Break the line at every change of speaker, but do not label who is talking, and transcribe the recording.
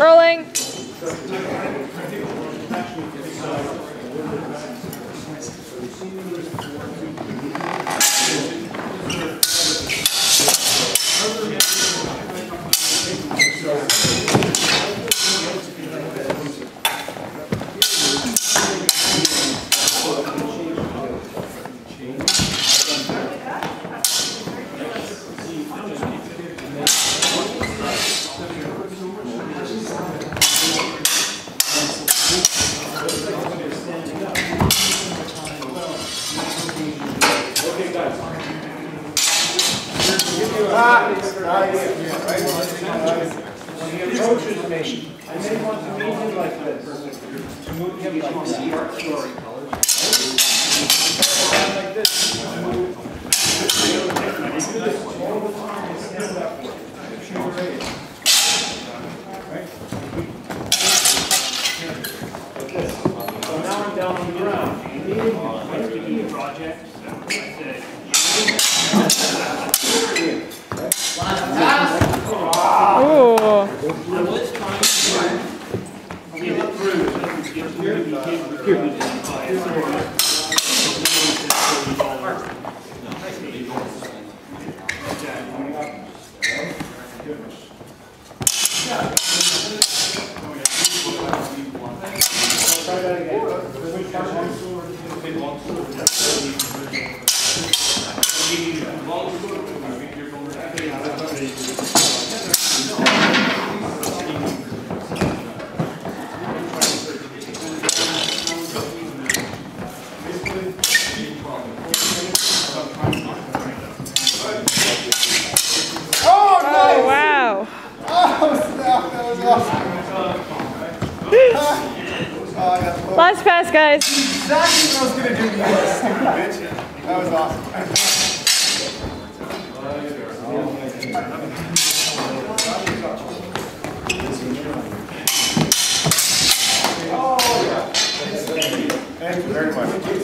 Rolling.
When he approaches me, I may want to meet him like this. To move him like this. All the time and stand up. Like this. So now I'm down on the ground. Project.
Last pass, guys.
Exactly what I was going to do to you, stupid bitch. That was awesome. Oh, yeah. Thank you very much.